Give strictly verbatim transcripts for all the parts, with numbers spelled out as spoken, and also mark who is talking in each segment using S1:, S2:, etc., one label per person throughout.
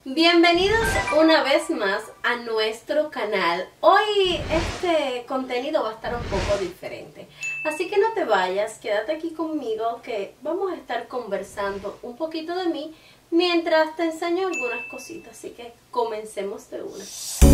S1: Bienvenidos una vez más a nuestro canal. Hoy este contenido va a estar un poco diferente, así que no te vayas, quédate aquí conmigo que vamos a estar conversando un poquito de mí mientras te enseño algunas cositas, así que comencemos de una.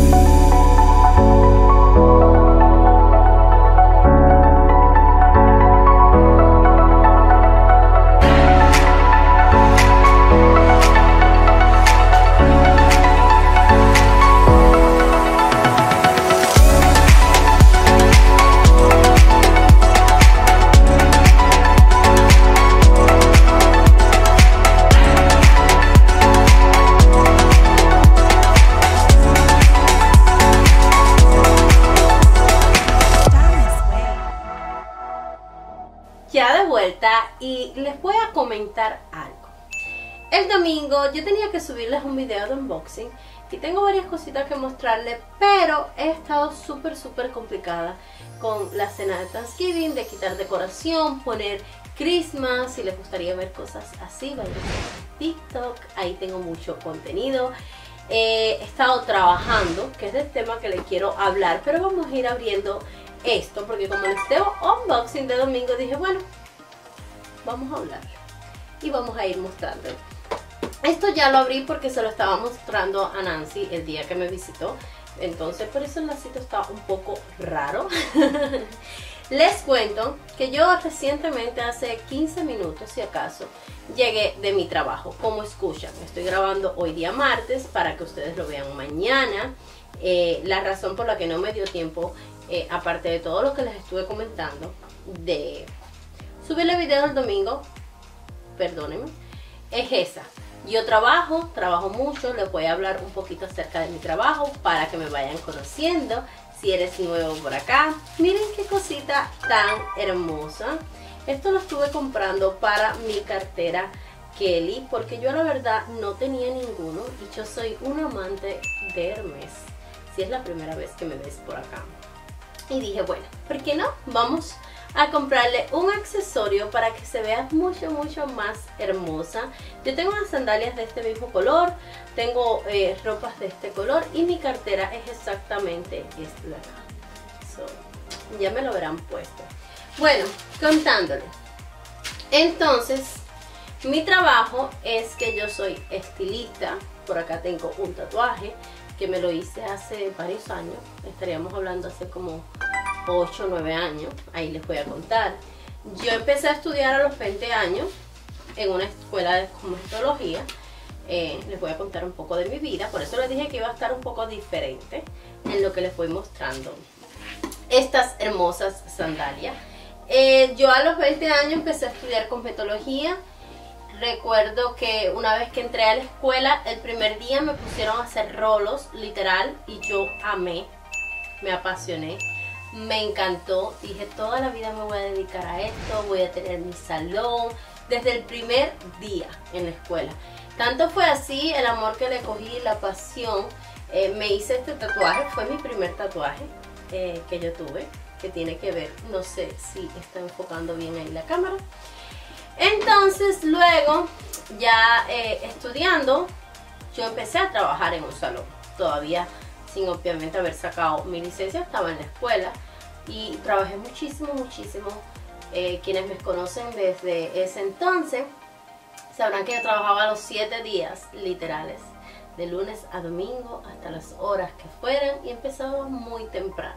S1: Ya de vuelta y les voy a comentar algo. El domingo yo tenía que subirles un video de unboxing y tengo varias cositas que mostrarles, pero he estado súper súper complicada con la cena de Thanksgiving, de quitar decoración, poner Christmas. Si les gustaría ver cosas así, vayan a TikTok, ahí tengo mucho contenido. Eh, he estado trabajando, que es el tema que les quiero hablar, pero vamos a ir abriendo esto porque como les tengo unboxing de domingo, dije bueno, vamos a hablar y vamos a ir mostrando. Esto ya lo abrí porque se lo estaba mostrando a Nancy el día que me visitó, entonces por eso el lacito está un poco raro. Les cuento que yo recientemente, hace quince minutos si acaso, llegué de mi trabajo. Como escuchan, estoy grabando hoy día martes para que ustedes lo vean mañana. Eh, la razón por la que no me dio tiempo, eh, aparte de todo lo que les estuve comentando, de subirle video el domingo, perdónenme, es esa. Yo trabajo, trabajo mucho, les voy a hablar un poquito acerca de mi trabajo para que me vayan conociendo. Si eres nuevo por acá, miren qué cosita tan hermosa. Esto lo estuve comprando para mi cartera Kelly, porque yo la verdad no tenía ninguno y yo soy un amante de Hermes. Si es la primera vez que me ves por acá. Y dije, bueno, ¿por qué no? Vamos a comprarle un accesorio para que se vea mucho, mucho más hermosa. Yo tengo unas sandalias de este mismo color, tengo eh, ropas de este color y mi cartera es exactamente esta de acá. So, ya me lo verán puesto. Bueno, contándole. Entonces, mi trabajo es que yo soy estilista. Por acá tengo un tatuaje que me lo hice hace varios años. Estaríamos hablando hace como ocho o nueve años. Ahí les voy a contar. Yo empecé a estudiar a los veinte años en una escuela de cosmetología. Eh, les voy a contar un poco de mi vida. Por eso les dije que iba a estar un poco diferente en lo que les voy mostrando estas hermosas sandalias. Eh, yo a los veinte años empecé a estudiar cosmetología. Recuerdo que una vez que entré a la escuela, el primer día me pusieron a hacer rolos, literal, y yo amé, me apasioné, me encantó. Dije, toda la vida me voy a dedicar a esto, voy a tener mi salón, desde el primer día en la escuela. Tanto fue así el amor que le cogí, la pasión. Eh, me hice este tatuaje, fue mi primer tatuaje eh, que yo tuve, que tiene que ver, no sé si está enfocando bien ahí la cámara. Entonces luego, ya eh, estudiando, yo empecé a trabajar en un salón. Todavía sin obviamente haber sacado mi licencia, estaba en la escuela y trabajé muchísimo, muchísimo. Eh, quienes me conocen desde ese entonces sabrán que yo trabajaba los siete días literales, de lunes a domingo hasta las horas que fueran, y empezaba muy temprano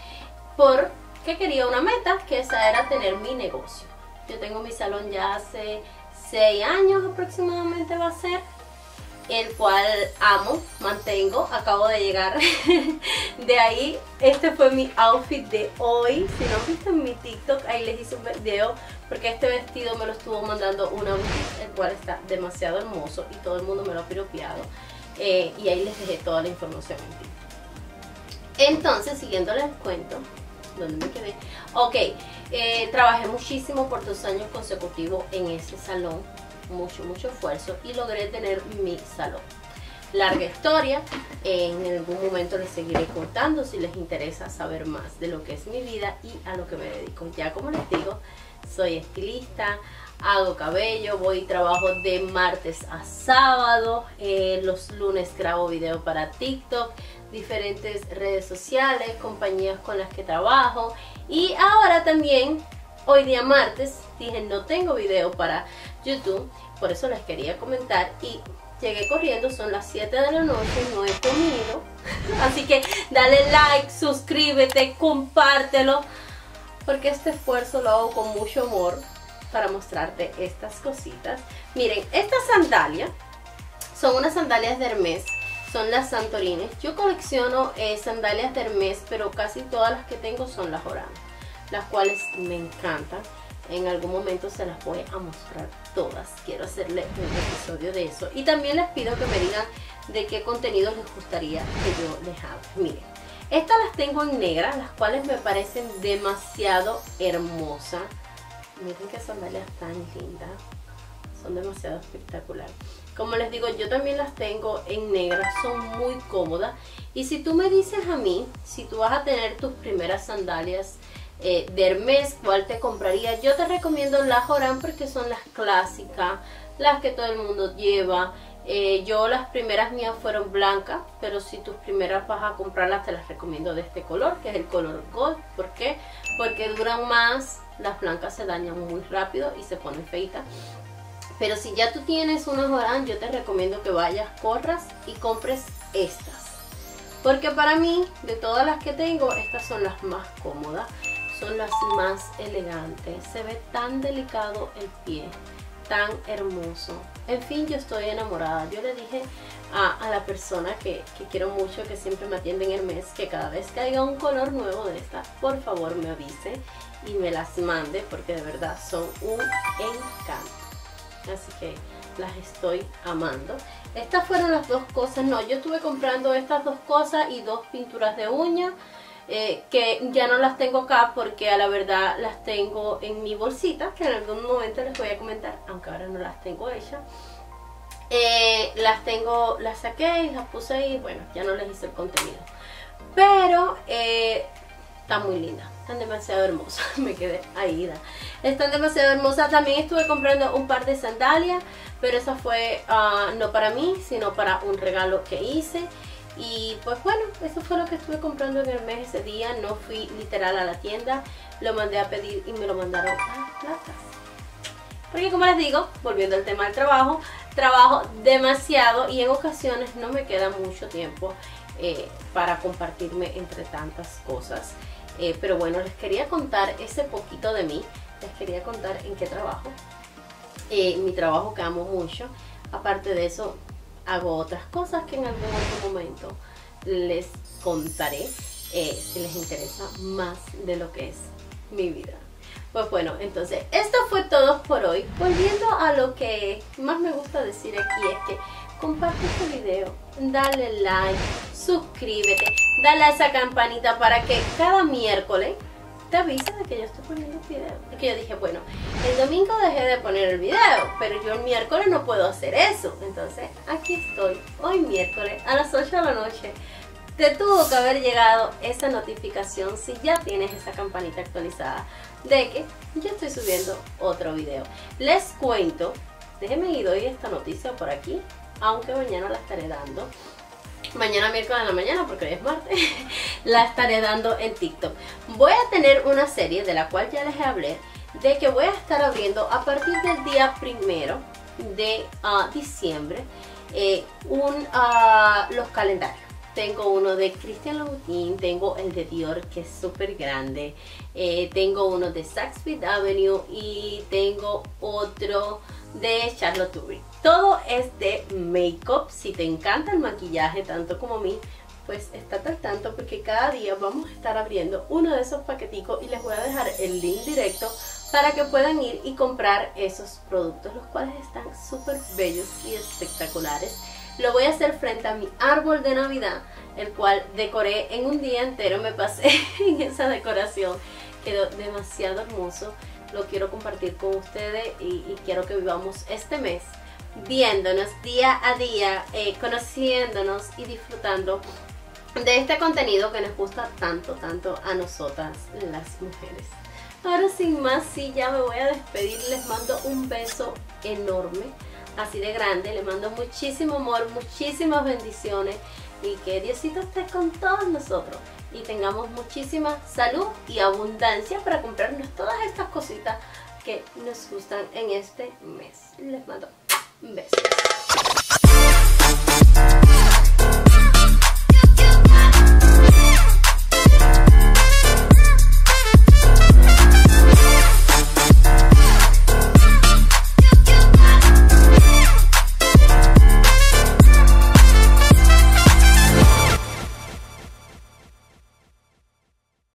S1: porque quería una meta, que esa era tener mi negocio. Yo tengo mi salón ya hace seis años aproximadamente va a ser, el cual amo, mantengo, acabo de llegar de ahí. Este fue mi outfit de hoy. Si no han visto en mi TikTok, ahí les hice un video porque este vestido me lo estuvo mandando una boutique, el cual está demasiado hermoso y todo el mundo me lo ha piropeado. Eh, y ahí les dejé toda la información en TikTok. Entonces, siguiéndoles el cuento, ¿dónde me quedé? Ok, eh, trabajé muchísimo por dos años consecutivos en ese salón, mucho, mucho esfuerzo, y logré tener mi salón. Larga historia, en algún momento les seguiré contando si les interesa saber más de lo que es mi vida y a lo que me dedico. Ya como les digo, soy estilista, hago cabello, voy y trabajo de martes a sábado, eh, los lunes grabo video para TikTok, diferentes redes sociales, compañías con las que trabajo, y ahora también, hoy día martes, dije no tengo video para YouTube, por eso les quería comentar y llegué corriendo, son las siete de la noche, no he comido, así que dale like, suscríbete, compártelo, porque este esfuerzo lo hago con mucho amor para mostrarte estas cositas. Miren, estas sandalias son unas sandalias de Hermes, son las Santorines. Yo colecciono eh, sandalias de Hermes, pero casi todas las que tengo son las Oran, las cuales me encantan. En algún momento se las voy a mostrar todas. Quiero hacerle un episodio de eso. Y también les pido que me digan de qué contenido les gustaría que yo les hable. Miren, estas las tengo en negra, las cuales me parecen demasiado hermosas. Miren qué sandalias tan lindas. Son demasiado espectaculares. Como les digo, yo también las tengo en negra. Son muy cómodas. Y si tú me dices a mí, si tú vas a tener tus primeras sandalias Eh, de Hermes, ¿cuál te compraría? Yo te recomiendo las Oran porque son las clásicas, las que todo el mundo lleva. eh, yo las primeras mías fueron blancas, pero si tus primeras vas a comprarlas te las recomiendo de este color, que es el color gold. ¿Por qué? Porque duran más, las blancas se dañan muy rápido y se ponen feitas. Pero si ya tú tienes unas Oran, yo te recomiendo que vayas, corras y compres estas, porque para mí, de todas las que tengo, estas son las más cómodas, son las más elegantes, se ve tan delicado el pie, tan hermoso. En fin, yo estoy enamorada. Yo le dije a, a la persona que, que quiero mucho, que siempre me atiende en Hermes, que cada vez que haya un color nuevo de esta, por favor me avise y me las mande, porque de verdad son un encanto. Así que las estoy amando. Estas fueron las dos cosas. No, yo estuve comprando estas dos cosas y dos pinturas de uñas. Eh, que ya no las tengo acá porque a la verdad las tengo en mi bolsita, que en algún momento les voy a comentar, aunque ahora no las tengo hechas. Eh, las tengo, las saqué y las puse ahí, bueno, ya no les hice el contenido. Pero eh, están muy lindas, están demasiado hermosas, me quedé ahí. Están demasiado hermosas. También estuve comprando un par de sandalias, pero esa fue uh, no para mí, sino para un regalo que hice. Y pues bueno, eso fue lo que estuve comprando en Hermes ese día. No fui literal a la tienda, lo mandé a pedir y me lo mandaron a la casa. Porque como les digo, volviendo al tema del trabajo, trabajo demasiado y en ocasiones no me queda mucho tiempo eh, para compartirme entre tantas cosas. Eh, pero bueno, les quería contar ese poquito de mí, les quería contar en qué trabajo. Eh, mi trabajo que amo mucho. Aparte de eso, hago otras cosas que en algún otro momento les contaré, eh, si les interesa más de lo que es mi vida. Pues bueno, entonces esto fue todo por hoy. Volviendo a lo que más me gusta decir aquí, es que comparte este video, dale like, suscríbete, dale a esa campanita para que cada miércoles te avisa de que yo estoy poniendo un video. Es que yo dije, bueno, el domingo dejé de poner el video, pero yo el miércoles no puedo hacer eso. Entonces aquí estoy, hoy miércoles a las ocho de la noche. Te tuvo que haber llegado esa notificación, si ya tienes esa campanita actualizada, de que yo estoy subiendo otro video. Les cuento, déjenme ir hoy esta noticia por aquí, aunque mañana la estaré dando. Mañana miércoles en la mañana, porque hoy es martes, la estaré dando en TikTok. Voy a tener una serie de la cual ya les hablé, de que voy a estar abriendo a partir del día primero de uh, diciembre eh, un, uh, los calendarios. Tengo uno de Christian Louboutin, tengo el de Dior, que es súper grande, eh, tengo uno de Saks Fifth Avenue y tengo otro de Charlotte Tilbury. Todo es de make-up. Si te encanta el maquillaje tanto como a mí, pues estate al tanto, porque cada día vamos a estar abriendo uno de esos paqueticos y les voy a dejar el link directo para que puedan ir y comprar esos productos, los cuales están súper bellos y espectaculares. Lo voy a hacer frente a mi árbol de Navidad, el cual decoré en un día entero, me pasé en esa decoración, quedó demasiado hermoso. Lo quiero compartir con ustedes y, y quiero que vivamos este mes viéndonos día a día, eh, conociéndonos y disfrutando de este contenido que nos gusta tanto, tanto a nosotras las mujeres. Ahora sin más, sí, ya me voy a despedir. Les mando un beso enorme, así de grande. Les mando muchísimo amor, muchísimas bendiciones y que Diosito esté con todos nosotros y tengamos muchísima salud y abundancia para comprarnos todas estas cositas que nos gustan en este mes. Les mando un beso.